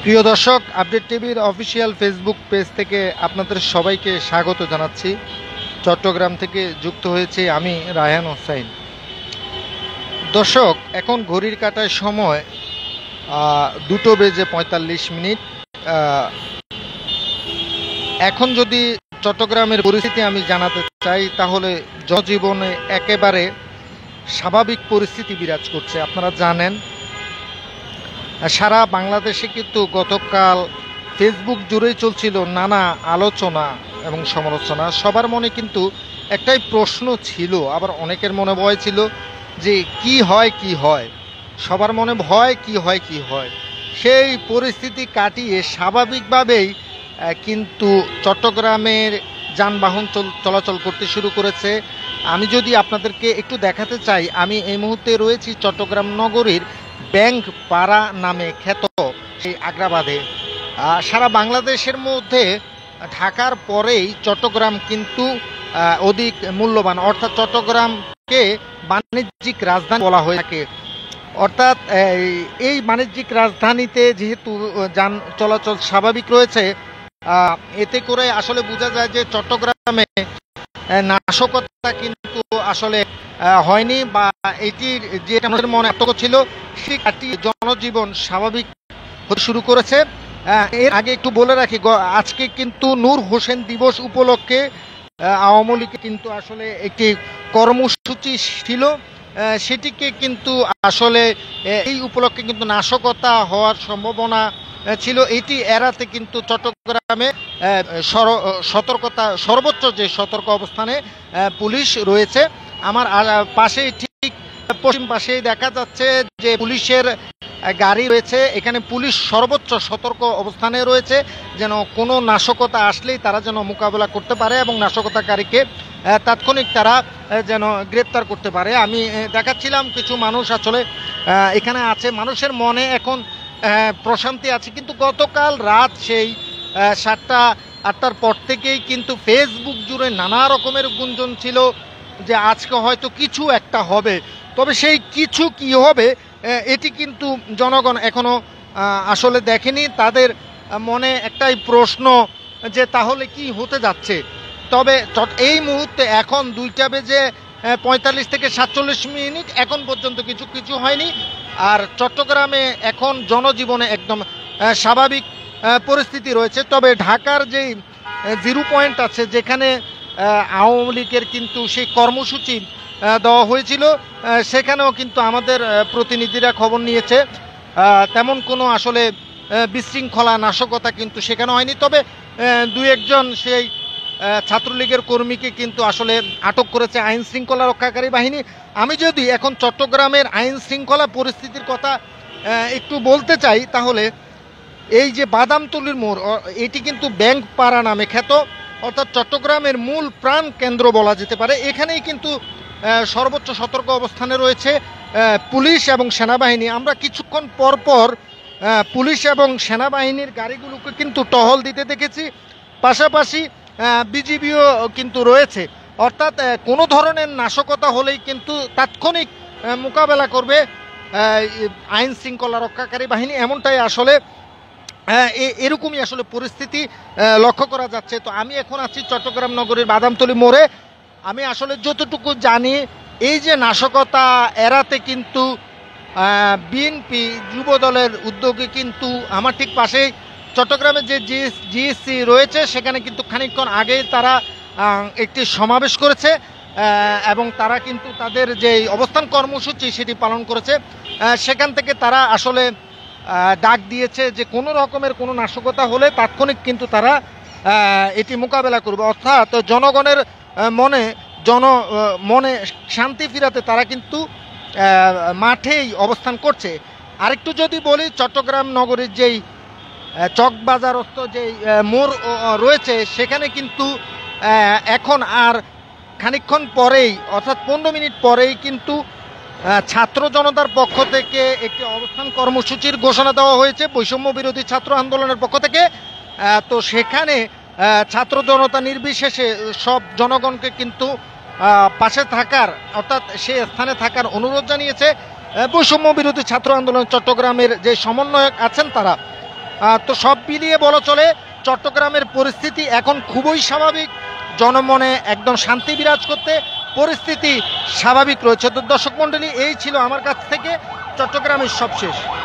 প্রিয় দর্শক, আপডেট টিভির অফিসিয়াল ফেসবুক পেজ থেকে আপনাদের সবাইকে স্বাগত জানাচ্ছি। চট্টগ্রাম থেকে যুক্ত হয়েছে আমি রায়হান হোসাইন। দর্শক, এখন ঘড়ির কাঁটায় সময় 2:45। এখন যদি চট্টগ্রামের পরিস্থিতি আমি জানাতে চাই, তাহলে জনজীবনে একেবারে স্বাভাবিক পরিস্থিতি বিরাজ করছে। আপনারা জানেন, সারা বাংলাদেশে কিন্তু গতকাল ফেসবুক জুড়েই চলছিল নানা আলোচনা এবং সমালোচনা। সবার মনে কিন্তু একটাই প্রশ্ন ছিল, আবার অনেকের মনে ভয় ছিল যে কি হয়। সবার মনে ভয় কি হয়। সেই পরিস্থিতি কাটিয়ে স্বাভাবিকভাবেই কিন্তু চট্টগ্রামের যানবাহন চলাচল করতে শুরু করেছে। আমি যদি আপনাদেরকে একটু দেখাতে চাই, আমি এই মুহূর্তে রয়েছি চট্টগ্রাম নগরীর ব্যাংক পাড়া নামে খ্যাত সেই আগ্রাবাদে। সারা বাংলাদেশের মধ্যে ঢাকার পরেই চট্টগ্রাম কিন্তু অধিক মূল্যবান, অর্থাৎ চট্টগ্রামকে বাণিজ্যিক রাজধানী বলা হয়ে থাকে। অর্থাৎ এই বাণিজ্যিক রাজধানীতে যেহেতু যান চলাচল স্বাভাবিক রয়েছে, এতে করে আসলে বোঝা যায় যে চট্টগ্রামে নাশকতা কিন্তু আসলে হয়নি, বা এটির যে মানুষের মনে আতঙ্ক ছিল সেটি কাটিয়ে জনজীবন স্বাভাবিক হতে শুরু করেছে। এর আগে একটু বলে রাখি, আজকে কিন্তু নূর হোসেন দিবস উপলক্ষে আওয়ামী লীগে কিন্তু আসলে একটি কর্মসূচি ছিল, সেটিকে কিন্তু আসলে এই উপলক্ষে কিন্তু নাশকতা হওয়ার সম্ভাবনা ছিল। এটি এড়াতে কিন্তু চট্টগ্রামে সর্বোচ্চ যে সতর্ক অবস্থানে পুলিশ রয়েছে। আমার পাশেই ঠিক পশ্চিম পাশেই দেখা যাচ্ছে যে পুলিশের গাড়ি রয়েছে। এখানে পুলিশ সর্বোচ্চ সতর্ক অবস্থানে রয়েছে, যেন কোনো নাশকতা আসলেই তারা যেন মোকাবেলা করতে পারে এবং নাশকতাকারীকে তাৎক্ষণিক তারা যেন গ্রেপ্তার করতে পারে। আমি দেখাচ্ছিলাম কিছু মানুষ আসলে এখানে আছে, মানুষের মনে এখন প্রশান্তি আছে। কিন্তু গতকাল রাত সেই 7টা-8টার পর থেকেই কিন্তু ফেসবুক জুড়ে নানা রকমের গুঞ্জন ছিল যে আজকে হয়তো কিছু একটা হবে। তবে সেই কিছু কি হবে এটি কিন্তু জনগণ এখনো আসলে দেখেনি। তাদের মনে একটাই প্রশ্ন যে তাহলে কি হতে যাচ্ছে। তবে এই মুহূর্তে এখন 2:45 থেকে 47 এখন পর্যন্ত কিছু হয়নি। আর চট্টগ্রামে এখন জনজীবনে একদম স্বাভাবিক পরিস্থিতি রয়েছে। তবে ঢাকার যেই জিরো পয়েন্ট আছে, যেখানে আওয়ামী লীগের কিন্তু সেই কর্মসূচি দেওয়া হয়েছিল, সেখানেও কিন্তু আমাদের প্রতিনিধিরা খবর নিয়েছে তেমন কোনো আসলে বিশৃঙ্খলা নাশকতা কিন্তু সেখানে হয়নি। তবে 2-1জন সেই ছাত্রলীগের কর্মীকে কিন্তু আসলে আটক করেছে আইন শৃঙ্খলা রক্ষাকারী বাহিনী। আমি যদি এখন চট্টগ্রামের আইন শৃঙ্খলা পরিস্থিতির কথা একটু বলতে চাই, তাহলে এই যে বাদামতলির মোড়, এটি কিন্তু ব্যাংক পাড়া নামে খ্যাত, অর্থাৎ চট্টগ্রামের মূল প্রাণ কেন্দ্র বলা যেতে পারে। এখানেই কিন্তু সর্বোচ্চ সতর্ক অবস্থানে রয়েছে পুলিশ এবং সেনাবাহিনী। আমরা কিছুক্ষণ পর পুলিশ এবং সেনাবাহিনীর গাড়িগুলোকে কিন্তু টহল দিতে দেখেছি, পাশাপাশি বিজিবিও কিন্তু রয়েছে। অর্থাৎ কোনো ধরনের নাশকতা হলেই কিন্তু তাৎক্ষণিক মোকাবেলা করবে আইন শৃঙ্খলা রক্ষাকারী বাহিনী, এমনটাই আসলে এরকমই আসলে পরিস্থিতি লক্ষ্য করা যাচ্ছে। তো আমি এখন আছি চট্টগ্রাম নগরীর বাদামতলি মোড়ে। আমি আসলে যতটুকু জানি, এই যে নাশকতা এড়াতে কিন্তু বিএনপি যুব দলের উদ্যোগে কিন্তু আমার ঠিক পাশেই চট্টগ্রামের যে জিএসসি রয়েছে, সেখানে কিন্তু খানিকক্ষণ আগে তারা একটি সমাবেশ করেছে এবং তারা কিন্তু তাদের যে অবস্থান কর্মসূচি সেটি পালন করেছে। সেখান থেকে তারা আসলে ডাক দিয়েছে যে কোনো রকমের কোনো নাশকতা হলে তাৎক্ষণিক কিন্তু তারা এটি মোকাবেলা করবে। অর্থাৎ জনগণের মনে শান্তি ফিরাতে তারা কিন্তু মাঠেই অবস্থান করছে। আরেকটু যদি বলি, চট্টগ্রাম নগরীর যেই চকবাজারস্থ যেই মোড় রয়েছে, সেখানে কিন্তু এখন আর খানিকক্ষণ পরেই, অর্থাৎ 15 মিনিট পরেই কিন্তু ছাত্র জনতার পক্ষ থেকে একটি অবস্থান কর্মসূচির ঘোষণা দেওয়া হয়েছে বৈষম্য বিরোধী ছাত্র আন্দোলনের পক্ষ থেকে। তো সেখানে ছাত্র জনতা নির্বিশেষে সব জনগণকে কিন্তু পাশে থাকার, অর্থাৎ সে স্থানে থাকার অনুরোধ জানিয়েছে বৈষম্য বিরোধী ছাত্র আন্দোলন চট্টগ্রামের যে সমন্বয়ক আছেন তারা। তো সব মিলিয়ে বলা চলে চট্টগ্রামের পরিস্থিতি এখন খুবই স্বাভাবিক, জনমনে একদম শান্তি বিরাজ করতে পরিস্থিতি স্বাভাবিক রয়েছে। তো দর্শক মণ্ডলী, এই ছিল আমার কাছ থেকে চট্টগ্রামের সবশেষ।